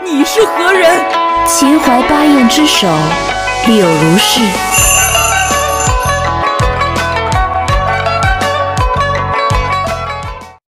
你是何人？ 秦淮八艳之首，柳如是。